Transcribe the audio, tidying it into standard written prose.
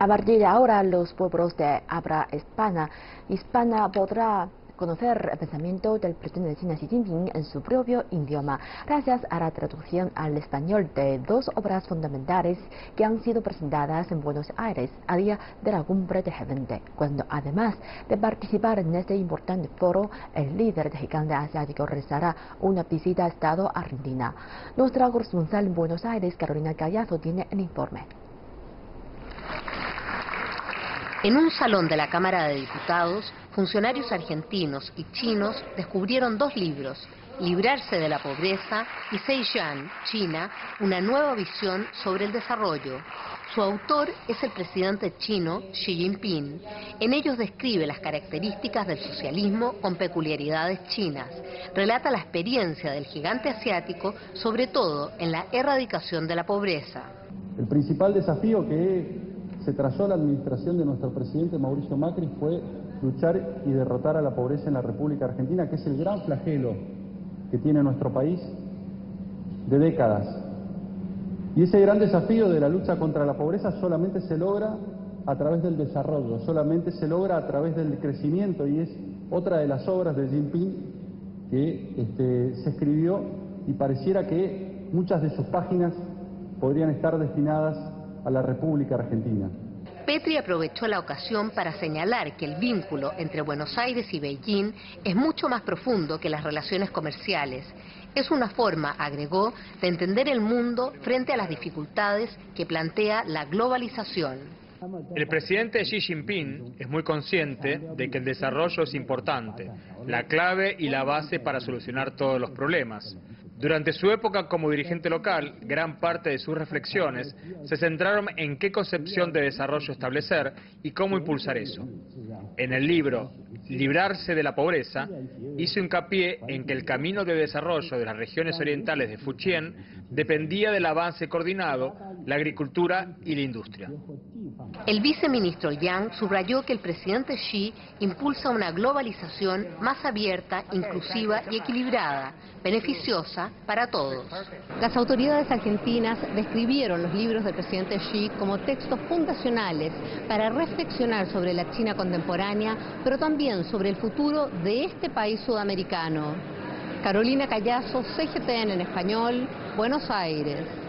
A partir de ahora, los pueblos de habla hispana podrán conocer el pensamiento del presidente de China Xi Jinping en su propio idioma, gracias a la traducción al español de dos obras fundamentales que han sido presentadas en Buenos Aires a día de la cumbre de G20, cuando además de participar en este importante foro, el líder del gigante asiático realizará una visita a Estado Argentina. Nuestra corresponsal en Buenos Aires, Carolina Callazo, tiene el informe. En un salón de la Cámara de Diputados, funcionarios argentinos y chinos descubrieron dos libros, Librarse de la pobreza y Zhejiang, China, una nueva visión sobre el desarrollo. Su autor es el presidente chino Xi Jinping. En ellos describe las características del socialismo con peculiaridades chinas. Relata la experiencia del gigante asiático, sobre todo en la erradicación de la pobreza. El principal desafío que se trazó la administración de nuestro presidente Mauricio Macri fue luchar y derrotar a la pobreza en la República Argentina, que es el gran flagelo que tiene nuestro país de décadas. Y ese gran desafío de la lucha contra la pobreza solamente se logra a través del desarrollo, solamente se logra a través del crecimiento, y es otra de las obras de Jinping que se escribió y pareciera que muchas de sus páginas podrían estar destinadas a la República Argentina. Petri aprovechó la ocasión para señalar que el vínculo entre Buenos Aires y Beijing es mucho más profundo que las relaciones comerciales. Es una forma, agregó, de entender el mundo frente a las dificultades que plantea la globalización. El presidente Xi Jinping es muy consciente de que el desarrollo es importante, la clave y la base para solucionar todos los problemas. Durante su época como dirigente local, gran parte de sus reflexiones se centraron en qué concepción de desarrollo establecer y cómo impulsar eso. En el libro Librarse de la pobreza, hizo hincapié en que el camino de desarrollo de las regiones orientales de Fujian dependía del avance coordinado, la agricultura y la industria. El viceministro Yang subrayó que el presidente Xi impulsa una globalización más abierta, inclusiva y equilibrada, beneficiosa para todos. Las autoridades argentinas describieron los libros del presidente Xi como textos fundacionales para reflexionar sobre la China contemporánea, pero también sobre el futuro de este país sudamericano. Carolina Callazo, CGTN en español, Buenos Aires.